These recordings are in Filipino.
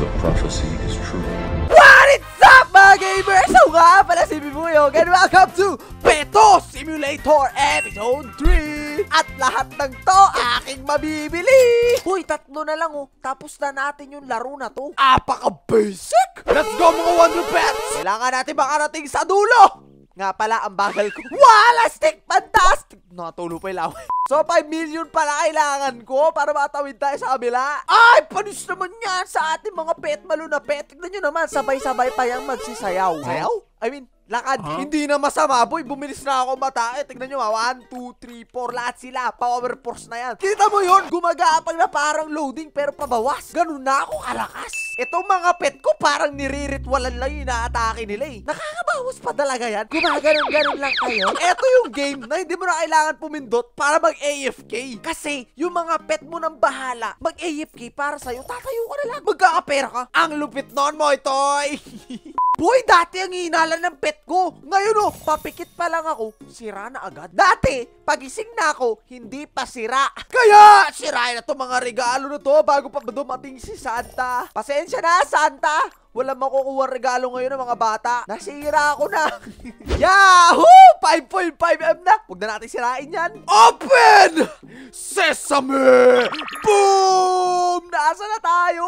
The prophecy is true. What is up mga gamers? So nga pala si Bibuyog and welcome to Peto Simulator Episode 3. At lahat ng to aking mabibili. Uy, 3 na lang oh. Tapos na natin yung laro na to. Apaka-basic! Let's go mga Wonder Pets! Kailangan natin makarating sa dulo. Nga pala, ang bagal ko. Walastic! Fantastic! Nakatulo pa yung laway. So, 5 million pala kailangan ko para matawid tayo sa kabila. Ay, panis naman yan sa ating mga pet malo na pet. Tignan nyo naman, sabay-sabay pa yung magsisayaw. Sayaw? I mean, lakad. Hindi na masama, boy. Bumilis na ako mata. Tignan nyo, 1, 2, 3, 4. Lahat sila. Power force na yan. Kita mo yun? Gumagapang na parang loading pero pabawas. Ganun na ako kalakas. Itong mga pet ko parang niriritwalan lang yung inaatake nila eh. Nakakabawas pa talaga yan. Gumaganon-ganon lang kayo. Ito yung game na hindi mo na kailangan pumindot para mag-AFK. Kasi yung mga pet mo nang bahala mag-AFK para sa'yo. Tatayo ka na lang. Magkakapera ka. Ang lupit nun mo, itoy. Boy, dati ang hinalan ng pet ko. Ngayon oh, papikit pa lang ako, sira na agad. Dati, pagising na ako, hindi pa sira. Kaya, sirain na to mga regalo na to bago pa dumating si Santa. Pasensya na, Santa. Wala makukuha regalo ngayon ng mga bata. Nasira ako na. Yahoo! 5.5M na. Huwag na natin sirain yan. Open! Sesame! Boom! Nasa na tayo?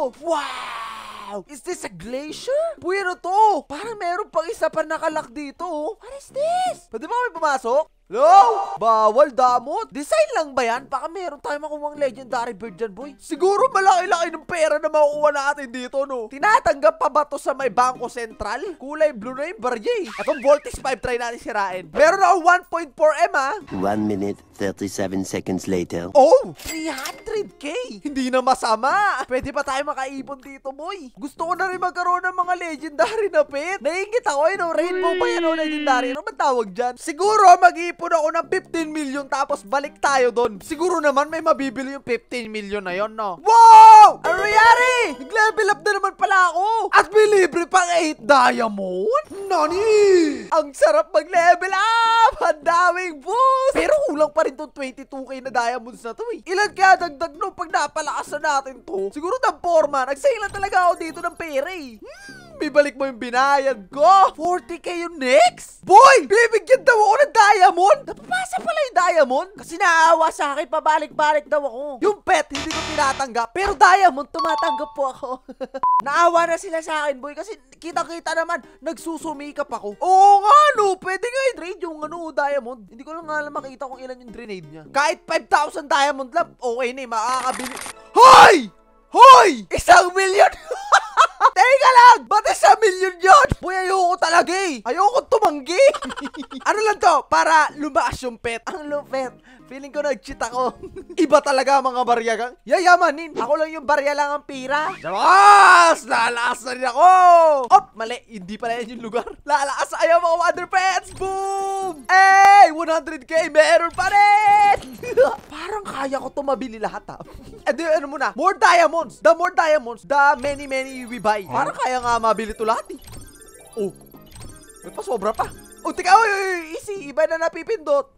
Wow! Is this a glacier? Buhay na to. Parang meron pang isa pa nakalak dito. What is this? Pwede ba kami pumasok? Hello? Bawal damot. Design lang ba yan? Baka meron tayo makuha ng legendary bird dyan, boy. Siguro malaki-laki ng pera na makukuha natin dito, no? Tinatanggap pa ba to sa may Bangko Sentral? Kulay blue na yung barya eh. Itong Voltage 5 try natin sirain. Meron ako 1.4M ah. 1 minute, 37 seconds later. Oh! 300k! Hindi na masama. Pwede pa tayo makaipon dito, boy. Gusto ko na rin magkaroon ng mga legendary na pet. Naingit ako no? Rainbow ba yan o legendary? Ano ba tawag dyan? Siguro mag-iipon ako ng 15 million tapos balik tayo doon. Siguro naman may mabibili yung 15 million na yon, no? Wow! Ano nangyari? Nag-level up na naman pala ako. At may libre pang 8 diamond? Nani? Ang sarap mag-level up! Ang daming boost! Pero kulang pa rin tong 22k na diamonds na to eh. Ilan kaya dagdag no pag napalakas na natin to? Siguro ng forma. Nagsayang lang talaga ako dito ng pera eh. Bibalik mo yung binayad ko. 40k yung next? Boy! Bibigyan daw ako ng diamond? Napapasa pala yung diamond? Kasi naawa sa akin, pabalik-balik daw ako. Yung pet, hindi ko tinatanggap. Pero diamond, tumatanggap po ako. Naawa na sila sa akin, boy. Kasi kita-kita naman, nagsusumikap ako. Oo nga, no. Pwede nga i-trade yung diamond. Hindi ko lang nga makita kung ilan yung grenade niya. Kahit 5,000 diamond lang, okay na eh. Makakabili. Hoy! Hoy! 1 million! Teka lang! Ba't 1 million yun? Boy, ayoko talaga eh. Ayoko tumanggi. Ano lang to? Para lumakas yung pet. Ang lupet. Feeling ko nag-cheat ako. Iba talaga mga barya kang. Yayamanin. Ako lang yung barya lang ang pira. Jawas! Lalakas na rin ako! Op! Mali. Hindi pala yan yung lugar. Lalakas ayaw mga Wonder Pets! Boom! Hey! 100k! Meron pa rin! Parang kaya ko ito mabili lahat ha. Eh di ano muna? More diamonds! The more diamonds, the many we buy. Parang kaya nga mabili ito lahat eh. Oh. May pa sobra pa. Oh, tika. Oy, easy. Iba na napipindot.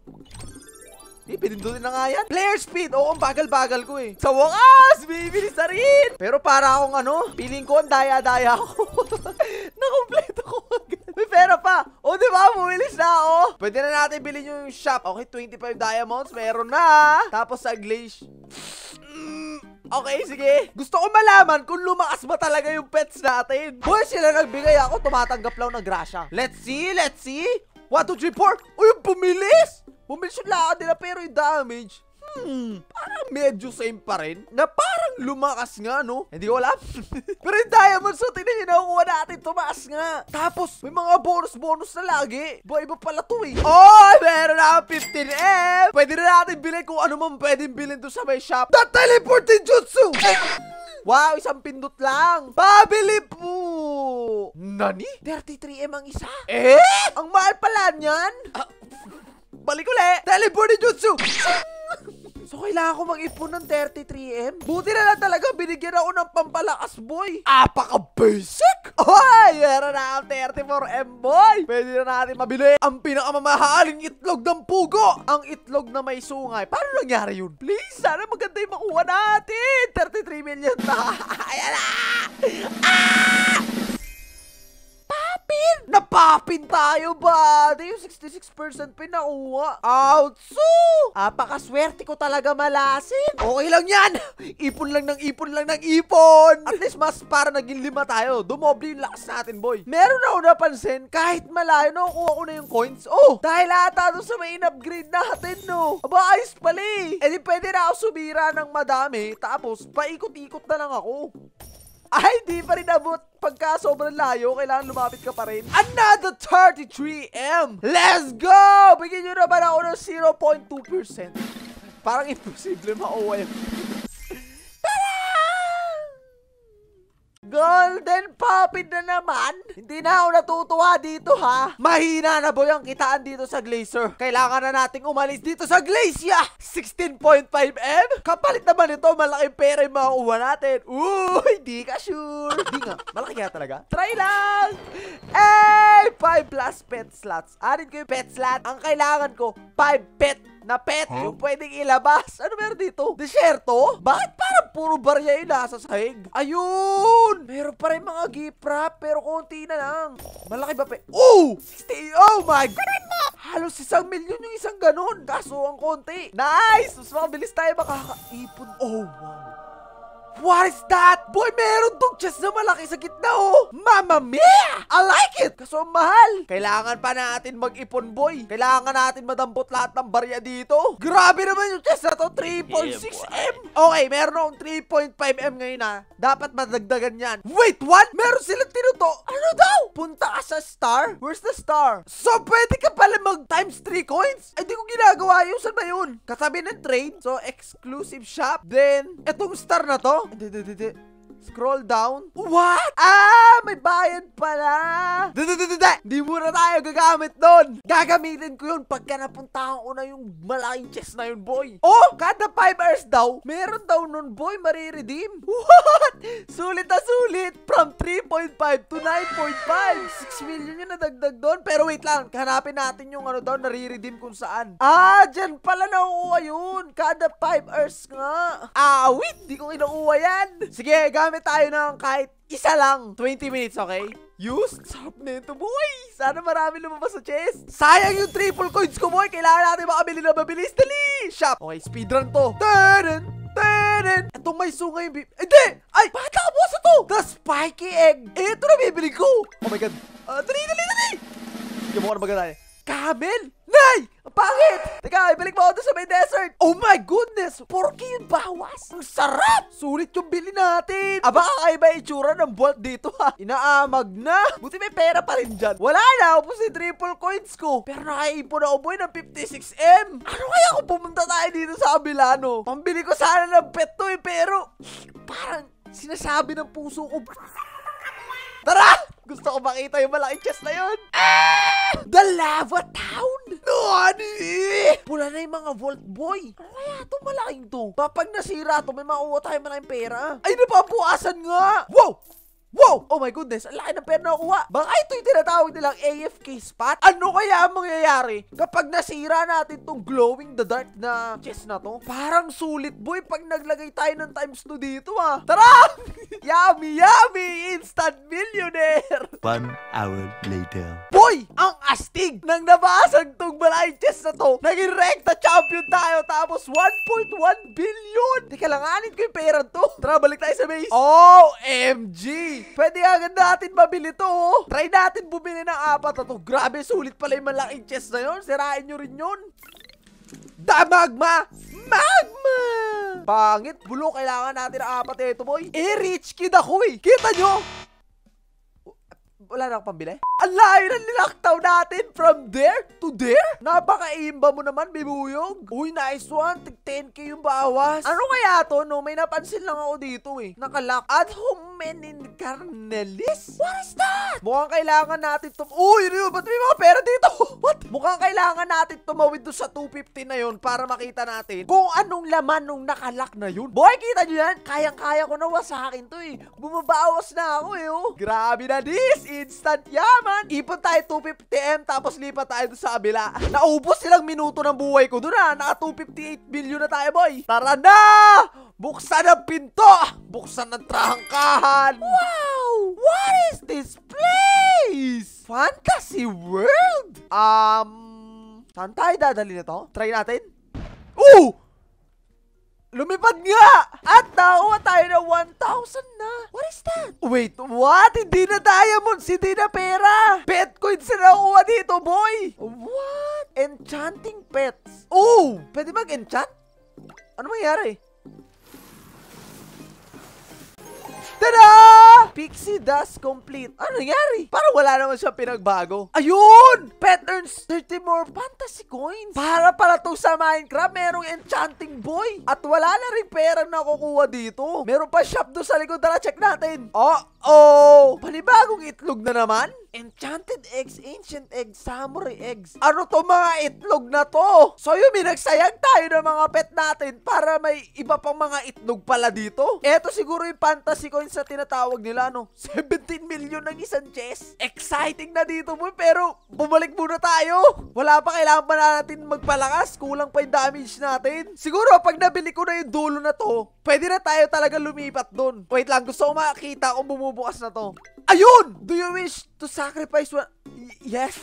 Pindutin na nga yan. Player speed. Oo, ang bagal-bagal ko eh. Sa wakas, bibilis na rin. Pero para akong feeling ko ang daya-daya ako. Nakompleto ko agad. May pera pa. O, diba? Bumilis na ako. Pwede na natin bilhin yung shop. Okay, 25 diamonds. Meron na. Tapos sa glaze. Okay, sige. Gusto ko malaman kung lumakas ba talaga yung pets natin. Boy, sila nagbigay ako. Tumatanggap lang ng grasya. Let's see, let's see. 1, 2, 3, 4. Uy, pumilis. Bumilis yung lakad nila pero yung damage, parang medyo same pa rin. Na parang lumakas nga, no? Hindi ko alam. Pero yung diamond so tingnan nyo, nakukuha natin, tumaas nga. Tapos, may mga bonus na lagi. Iba pala to eh. Oh, meron na 15M. Pwede na natin bilhin kung ano man pwedeng bilhin doon sa may shop. The teleporting jutsu! Wow, isang pindot lang. Pabili po. Nani? 33M ang isa? Ang mahal pala niyan. Balik ulit. Teleporting jutsu. So, kailangan ko mag-ipon ng 33M? Buti na lang talaga binigyan ako ng pampalakas, boy. Apaka-basic! Oy! Meron na akong 34M, boy! Pwede na natin mabili ang pinakamamahaling itlog ng pugo! Ang itlog na may sungay. Paano nangyari yun? Please, sana maganda yung makuha natin! 33 million na! Ayan na! Napapin tayo ba? Yung 66% pinakuha. Outso! Apakaswerte ko talaga malasin. Okay lang yan. Ipon lang ng ipon lang ng ipon. At least mas para naging 5 tayo. Dumoble yung lakas natin, boy. Meron ako napansin, kahit malayo, nakukuha ko na yung coins. Oh, dahil ata doon sa may in-upgrade natin, no? Aba, ayos pala eh. E di pwede na ako sumira ng madami. Tapos, paikot-ikot na lang ako. Ay, di pa rin abot. Pagka sobrang layo, kailangan lumapit ka pa rin. Another 33M! Let's go! Bigyan nyo naman ako ng 0.2%. Parang imposible mauwa yun. Golden Puppet na naman. Hindi na ako natutuwa dito, ha? Mahina na, boy, ang kitaan dito sa Glacier. Kailangan na nating umalis dito sa Glacia. 16.5M? Kapalit naman ito, malaking pera yung makuha natin. Hindi ka sure. Hindi nga, malaki kaya talaga. Try lang. 5 plus pet slots. Anin ko yung pet slot. Ang kailangan ko, 5 pet na pet, yung pwedeng ilabas. Ano meron dito? Desierto? Bakit parang puro barya yung nasa sahig? Ayun! Meron pa rin mga gift wrap, pero konti na lang. Malaki ba pa? Oh! 60! Oh my God! Halos 1 milyon yung isang ganun. Kaso ang konti. Nice! Mas mabilis tayo makakaipon. Oh, wow. What is that? Boy, meron tong chest na malaki sa gitna, oh! Mamma mia! I like it! Kaso ang mahal. Kailangan pa natin mag-ipon, boy. Kailangan natin madampot lahat ng barya dito. Grabe naman yung chest na to. 3.6M. Okay, meron akong 3.5M ngayon, ha. Dapat madagdagan yan. Wait, what? Meron silang tinuto. Ano daw? Punta ka sa star? Where's the star? So, pwede ka pala mag times 3 coins? Ay, di ko ginagawa yun. Saan ba yun? Katabi ng trade. So, exclusive shop. Then, etong star na to. Scroll down. What? May bayad pala. Di muna tayo gagamit doon. Gagamitin ko yun pagka napuntahan ko na yung malaking chest na yun, boy. Oh, kada 5 hours daw, meron daw nun, boy, mariredeem. What? Sulit na sulit. From 3.5 to 9.5. 6 million yun nadagdag doon. Pero wait lang, hanapin natin yung ano daw, nare-redeem kung saan. Dyan pala nakukuha yun. Kada 5 hours nga. Wait, di ko kinukuha yan. Sige, gamit tayo ng kahit isa lang. 20 minutes, okay? Used? Sarap na ito, boy. Sana marami lumabas sa chest. Sayang yung triple coins ko, boy. Kailangan natin makabili na mabilis. Dali! Shop. Okay, speedrun to. Taran! Taran! Itong may sungay yung hindi! Ay! Bakit nakabukas na to? The spiky egg. Ito na bibili ko. Oh my God. Dali! Yung mukha na maganda. Camel? Nay! Ang pangit! Teka, ibalik mo ako doon sa may desert. Oh my goodness! 4K yung bawas. Ang sarap! Sulit yung bili natin. Aba, kakaiba itsura ng Bolt dito, ha. Inaamag na. Buti may pera pa rin dyan. Wala na. Upos yung triple coins ko. Pero nakaipon ako, boy, ng 56M. Ano kaya kung pumunta tayo dito sa kabila, no? Pambili ko sana ng pet to, eh. Pero parang sinasabi ng puso ko. Tara! Gusto ko makita yung malaking chest na yun. The Lava Town! Pula na yung mga Vault, boy. Ano kaya itong malaking to? Kapag nasira to, may makuha tayo malaking pera. Ay, napapuasan nga! Wow! Wow! Oh my goodness, ang laki ng pera na nakuha. Baka ito yung tinatawag nilang AFK spot? Ano kaya ang mangyayari kapag nasira natin tong glow in the dark na chest na to? Parang sulit, boy, pag naglagay tayo ng times 2 dito, ah. Tara! Yummy, yummy! Instant millionaire! 1 hour later. Boy! Ang astig! Nang nabasag tong malaking chest na to, naging rekta champion tayo, tapos 1.1 billion! Teka lang, anin ko yung pera to. Tara, balik tayo sa base. OMG! Pwede agad natin mabili to, oh. Try natin bumili ng 4 na to. Grabe, sulit pala yung malaking chest na yun. Sirain nyo rin yun. Magma! Pangit, bulo. Kailangan natin ng 4 ito, boy. Rich kid ako, eh. Kita nyo? Wala na akong pambili. Ang layo na nilaktaw natin from there to there. Napaka-imba mo naman, bibuyog. Uy, nice one. 10K yung bawas. Ano kaya to, no? May napansin lang ako dito eh. Nakalak. Ad hominem carnelis? What is that? Mukhang kailangan natin Uy, yun, ba't may mga pera dito? What? Mukhang kailangan natin tumawid doon sa 250 na yun para makita natin kung anong laman nung nakalak na yun. Boy, kita nyo yan? Kayang-kaya ko na sa akin to eh. Bumabawas na ako eh, oh. Grabe na this. Instant yaman. Ipon tayo 250M tapos lipat tayo doon sa kabila. Naubos silang minuto ng buhay ko doon ah. Naka 258 billion na tayo, boy. Tara na! Buksan ang pinto! Buksan ang trangkahan! Wow! What is this place? Fantasy World? Saan tayo dadali na to? Try natin? Lumipad nga! At nakuha tayo na 1,000 na. What is that? Wait, what? Hindi na diamonds, hindi na pera. Pet coins na nakuha dito, boy. What? Enchanting pets. Pwede mag-enchant? Ano mangyari? Tada! Pixie dust complete. Ano nangyari? Parang wala naman siya pinagbago. Ayun! Pet earns 30 more fantasy coins. Para pala to sa Minecraft, merong enchanting boy. At wala na rin pera na kukuha dito. Meron pa shop doon sa likod. Tara, check natin. Panibagong itlog na naman? Enchanted eggs, ancient eggs, samurai eggs. Ano to mga itlog na to? So yun, nagsayang tayo ng mga pet natin para may iba pang mga itlog pala dito. Eto siguro yung fantasy coins na tinatawag nila, no? 17 million ng isang chest. Exciting na dito mo, pero bumalik muna tayo. Wala pa, kailangan pa natin magpalakas. Kulang pa yung damage natin. Siguro, pag nabili ko na yung dulo na to, pwede na tayo talaga lumipat doon. Wait lang, gusto ko makita kung bumubukas na to. Ayun! Do you wish to sacrifice one? Yes.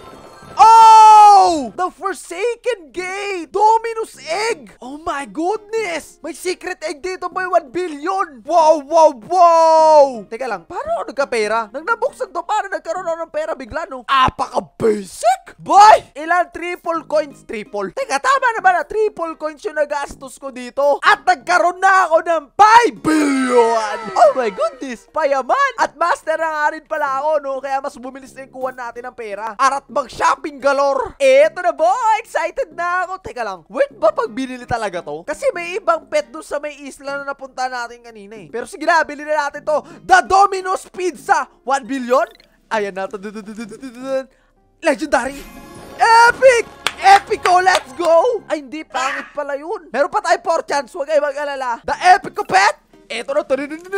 The Forsaken Gate! Dominus Egg! Oh my goodness! May secret egg dito, boy. 1 billion! Wow! Teka lang, paano ako nagka-pera? Nang nabuksan to, paano nagkaroon ako ng pera bigla, no? Apaka-basic! Boy! Ilan triple coins? Triple? Teka, tama na ba na triple coins yung nagastos ko dito? At nagkaroon na ako ng 5 billion! Oh my goodness! Payaman! At master na nga rin pala ako, no? Kaya mas bumilis na yung kuha natin ng pera. Arat mag-shopping galore! Eto na, boy! Excited na ako! Teka lang, worth ba pag binili talaga to? Kasi may ibang pet doon sa may isla na napunta natin kanina eh. Pero sige na, bilhin na natin to. The Domino's Pizza! 1 billion? Ayan na to. Legendary! Epic! Epico, let's go! Ay, hindi, pangit pala yun. Meron pa tayo 4 chance, huwag kayo mag-alala. The Epico Pet! Eto na,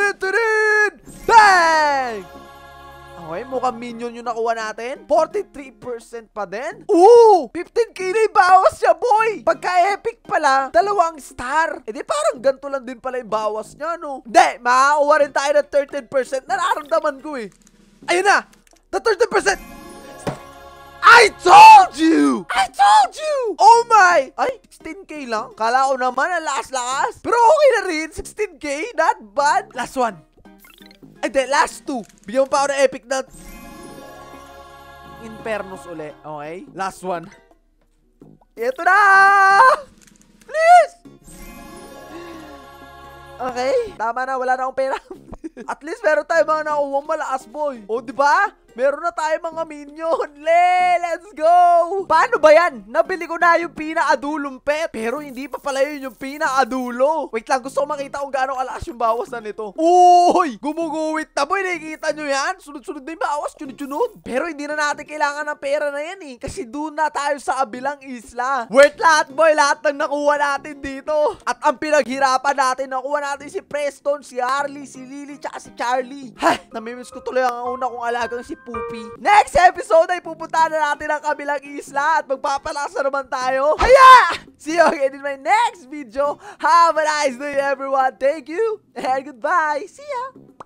bang! Okay, mukhang minion yung nakuha natin. 43% pa din. 15k na yung bawas siya, boy. Pagka-epic pala, 2 star. E di parang ganito lang din pala yung bawas niya, no? Hindi, makakuha rin tayo ng 13%. Nararamdaman ko eh. Ayun na, the 13%. I told you! Oh my! Ay, 16k lang. Kala ko naman, ang lakas-lakas. Pero okay na rin, 16k. Not bad. Last one. Ay, de, last 2. Bigyan mo pa ako ng epic na Infernos uli. Okay? Last one. Ito na! Please! Okay. Tama na, wala na akong pera. At least meron tayo mga nakuwang malakas, boy. O, diba? Meron na tayo mga minion. Let's go! Paano ba yan? Nabili ko na yung pinakadulong pet. Pero hindi pa pala yun yung pinakadulo. Wait lang, gusto ko makita kung gaano kalakas yung bawas na nito. Uy! Gumuguwit na, boy. Nakikita nyo yan? Sunod-sunod na yung bawas. Chunod-chunod. Pero hindi na natin kailangan ng pera na yan eh. Kasi doon na tayo sa kabilang isla. Worth lahat, boy. Lahat ng nakuha natin dito. At ang pinaghirapan natin, nakuha natin si Preston, si Harley, si Lily, tsaka si Charlie. Hay! Namimiss ko tuloy ang una kong alagang si Poopy. Next episode ay pupunta na natin ang kabilang isla at magpapalakas na naman tayo. Kaya, see you again in my next video. Have a nice day, everyone. Thank you and goodbye. See ya.